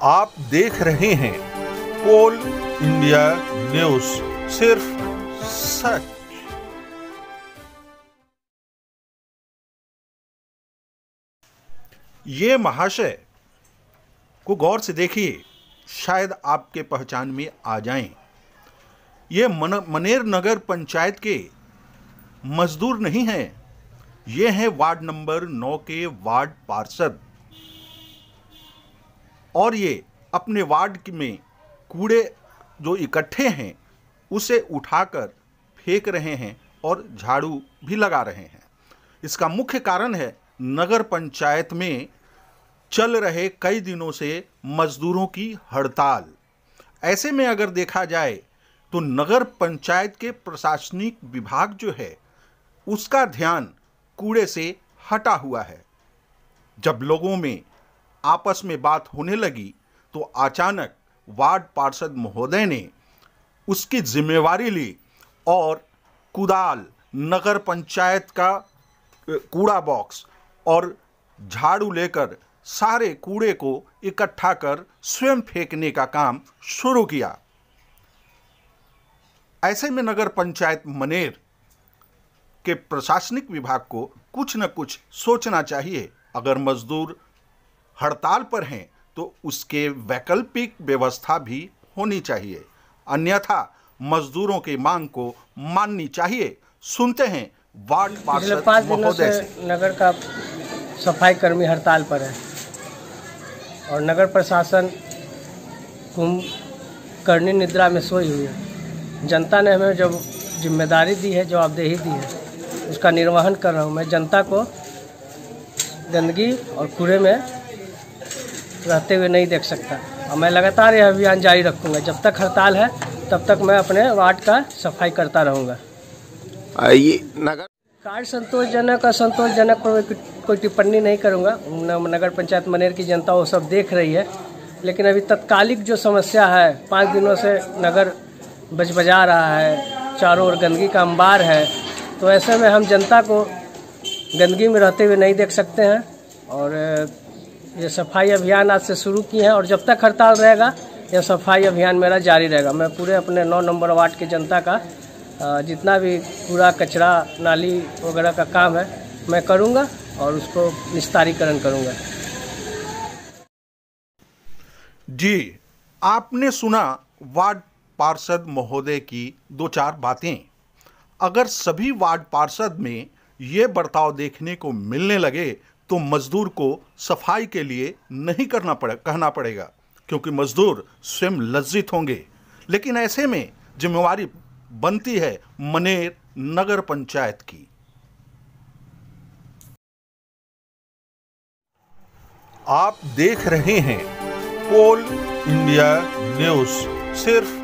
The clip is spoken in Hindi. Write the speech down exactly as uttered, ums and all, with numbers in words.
आप देख रहे हैं पोल इंडिया न्यूज, सिर्फ सच। ये महाशय को गौर से देखिए, शायद आपके पहचान में आ जाएं। ये मन, मनेर नगर पंचायत के मजदूर नहीं हैं, ये हैं वार्ड नंबर नौ के वार्ड पार्षद। और ये अपने वार्ड में कूड़े जो इकट्ठे हैं उसे उठाकर फेंक रहे हैं और झाड़ू भी लगा रहे हैं। इसका मुख्य कारण है नगर पंचायत में चल रहे कई दिनों से मजदूरों की हड़ताल। ऐसे में अगर देखा जाए तो नगर पंचायत के प्रशासनिक विभाग जो है उसका ध्यान कूड़े से हटा हुआ है। जब लोगों में आपस में बात होने लगी तो अचानक वार्ड पार्षद महोदय ने उसकी जिम्मेवारी ली और कुदाल, नगर पंचायत का कूड़ा बॉक्स और झाड़ू लेकर सारे कूड़े को इकट्ठा कर स्वयं फेंकने का काम शुरू किया। ऐसे में नगर पंचायत मनेर के प्रशासनिक विभाग को कुछ न कुछ सोचना चाहिए। अगर मजदूर हड़ताल पर हैं तो उसके वैकल्पिक व्यवस्था भी होनी चाहिए, अन्यथा मजदूरों की मांग को माननी चाहिए। सुनते हैं वार्ड पार्षद महोदय से। नगर का सफाई कर्मी हड़ताल पर है और नगर प्रशासन कुंभकर्णी निद्रा में सोई हुई है। जनता ने हमें जो जिम्मेदारी दी है, जवाबदेही दी है, उसका निर्वहन कर रहा हूँ। मैं जनता को गंदगी और कूड़े में रहते हुए नहीं देख सकता और मैं लगातार यह अभियान जारी रखूँगा। जब तक हड़ताल है तब तक मैं अपने वार्ड का सफाई करता रहूँगा। ये नगर कार्य संतोषजनक असंतोषजनक पर कोई टिप्पणी नहीं करूँगा। नगर पंचायत मनेर की जनता वो सब देख रही है, लेकिन अभी तत्कालिक जो समस्या है, पाँच दिनों से नगर बजबजा रहा है, चारों ओर गंदगी का अंबार है, तो ऐसे में हम जनता को गंदगी में रहते हुए नहीं देख सकते हैं। और ये सफाई अभियान आज से शुरू किए हैं और जब तक हड़ताल रहेगा यह सफाई अभियान मेरा जारी रहेगा। मैं पूरे अपने नौ नंबर वार्ड की जनता का जितना भी कूड़ा कचरा नाली वगैरह का काम है मैं करूंगा और उसको निस्तारीकरण करूंगा। जी, आपने सुना वार्ड पार्षद महोदय की दो चार बातें। अगर सभी वार्ड पार्षद में ये बर्ताव देखने को मिलने लगे तो मजदूर को सफाई के लिए नहीं करना पड़े कहना पड़ेगा, क्योंकि मजदूर स्वयं लज्जित होंगे। लेकिन ऐसे में जिम्मेवारी बनती है मनेर नगर पंचायत की। आप देख रहे हैं पोल इंडिया न्यूज, सिर्फ